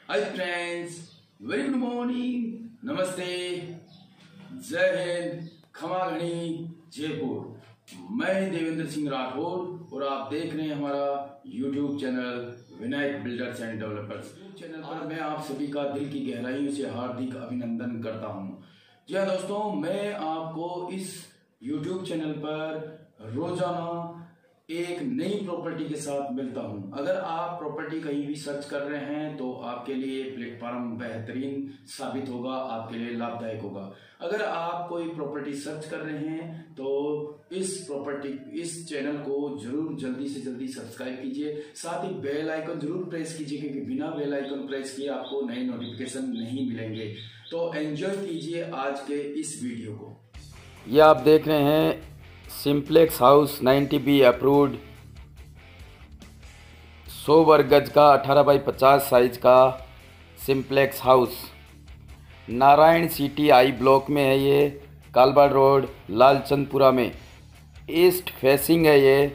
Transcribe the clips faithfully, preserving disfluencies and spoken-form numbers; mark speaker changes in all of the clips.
Speaker 1: हाय friends, very good morning, नमस्ते, जय हिंद, खमा घनी, जयपुर। मैं देवेंद्र सिंह राठौर और आप देख रहे हैं हमारा YouTube channel Vinayak Builders and Developers. Channel पर मैं आप सभी का दिल की गहराइयों से हार्दिक अभिनंदन करता हूं। जी हाँ दोस्तों, मैं आपको इस यूट्यूब चैनल पर रोजाना एक नई प्रॉपर्टी के साथ मिलता हूं। अगर आप प्रॉपर्टी कहीं भी सर्च कर रहे हैं तो आपके लिए प्लेटफॉर्म बेहतरीन साबित होगा, आपके लिए लाभदायक होगा। अगर आप कोई प्रॉपर्टी सर्च कर रहे हैं तो इस प्रॉपर्टी इस चैनल को जरूर जल्दी से जल्दी सब्सक्राइब कीजिए, साथ ही बेल आइकन जरूर प्रेस कीजिए, क्योंकि बिना बेल आइकन प्रेस किए आपको नए नोटिफिकेशन नहीं मिलेंगे। तो एंजॉय कीजिए आज के इस वीडियो को।
Speaker 2: ये आप देख रहे हैं simplex house ninety B approved, सौ वर्ग गज का अठारह बाई पचास साइज का simplex house Narayan City I block में है। ये कालबाड़ रोड लालचंदपुरा में ईस्ट फेसिंग है ये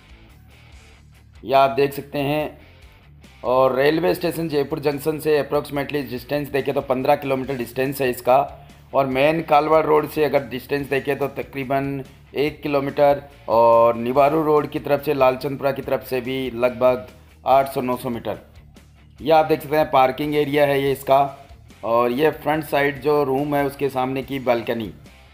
Speaker 2: ये आप देख सकते हैं। और रेलवे स्टेशन जयपुर जंक्शन से अप्रोक्सीमेटली डिस्टेंस देखें तो पंद्रह किलोमीटर डिस्टेंस है इसका। और मेन कालवाड़ रोड से अगर डिस्टेंस देखें तो तकरीबन एक किलोमीटर, और निवारू रोड की तरफ से लालचंदपुरा की तरफ से भी लगभग आठ सौ नौ सौ मीटर। ये आप देख सकते हैं पार्किंग एरिया है ये इसका। और ये फ्रंट साइड जो रूम है उसके सामने की बालकनी।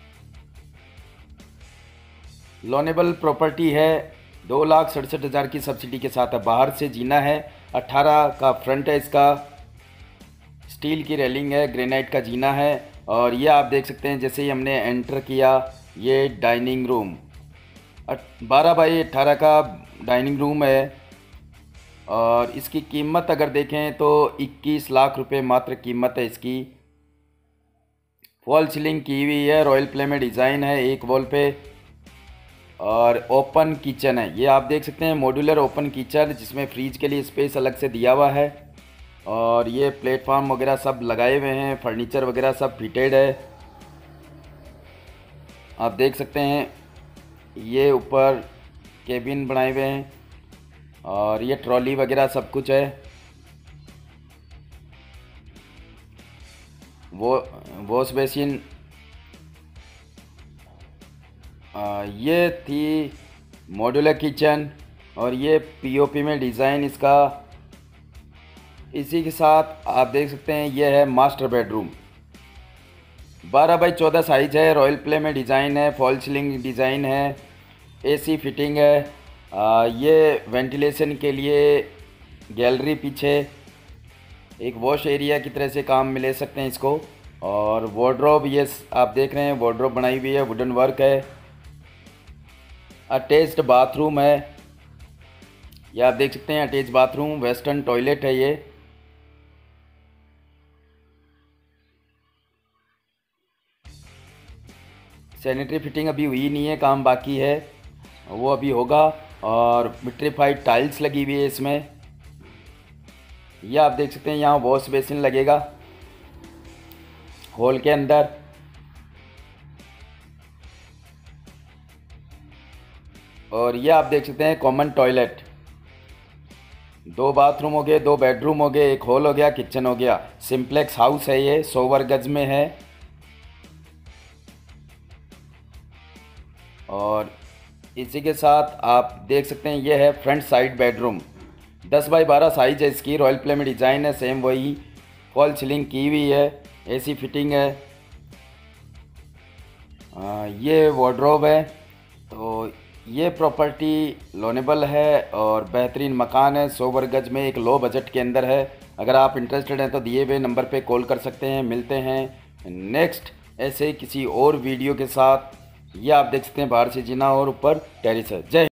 Speaker 2: लोनेबल प्रॉपर्टी है, दो लाख सड़सठ हज़ार की सब्सिडी के साथ है। बाहर से जीना है, अट्ठारह का फ्रंट है इसका, स्टील की रेलिंग है, ग्रेनाइट का जीना है। और ये आप देख सकते हैं जैसे ही हमने एंटर किया ये डाइनिंग रूम बारह बाई अट्ठारह का डाइनिंग रूम है। और इसकी कीमत अगर देखें तो इक्कीस लाख रुपए मात्र कीमत है इसकी। फॉल सीलिंग की हुई है, रॉयल प्ले में डिज़ाइन है एक वॉल पे। और ओपन किचन है, ये आप देख सकते हैं मॉड्यूलर ओपन किचन जिसमें फ्रीज के लिए स्पेस अलग से दिया हुआ है। और ये प्लेटफॉर्म वगैरह सब लगाए हुए हैं, फर्नीचर वगैरह सब फिटेड है आप देख सकते हैं। ये ऊपर केबिन बनाए हुए हैं और ये ट्रॉली वगैरह सब कुछ है। वो वॉश बेसिन, ये थी मॉड्यूलर किचन। और ये पीओपी में डिज़ाइन इसका। इसी के साथ आप देख सकते हैं ये है मास्टर बेडरूम, बारह बाई चौदह साइज है, रॉयल प्ले में डिज़ाइन है, फॉल सीलिंग डिज़ाइन है, एसी फिटिंग है। आ, ये वेंटिलेशन के लिए गैलरी पीछे एक वॉश एरिया की तरह से काम में ले सकते हैं इसको। और वार्डरोब ये आप देख रहे हैं वार्डरोब बनाई हुई है, वुडन वर्क है। अटैच्ड बाथरूम है, ये आप देख सकते हैं अटैच बाथरूम, वेस्टर्न टॉयलेट है ये। सैनिटरी फिटिंग अभी हुई नहीं है, काम बाकी है, वो अभी होगा। और विट्रीफाइड टाइल्स लगी हुई है इसमें। ये आप देख सकते हैं यहाँ वॉश बेसिन लगेगा हॉल के अंदर। और ये आप देख सकते हैं कॉमन टॉयलेट, दो बाथरूम हो गए, दो बेडरूम हो गए, एक हॉल हो गया, किचन हो गया। सिंप्लेक्स हाउस है ये, सौ वर्ग गज में है। और इसी के साथ आप देख सकते हैं ये है फ्रंट साइड बेडरूम, दस बाई बारह साइज है इसकी, रॉयल प्ले में डिज़ाइन है, सेम वही फॉल सीलिंग की हुई है, एसी फिटिंग है। आ, ये वार्डरोब है। तो ये प्रॉपर्टी लोनेबल है और बेहतरीन मकान है, सौ वर्ग गज में, एक लो बजट के अंदर है। अगर आप इंटरेस्टेड हैं तो दिए हुए नंबर पे कॉल कर सकते हैं। मिलते हैं नेक्स्ट ऐसे किसी और वीडियो के साथ। ये आप देख सकते हैं बाहर से जीना और ऊपर टेरिस है। जय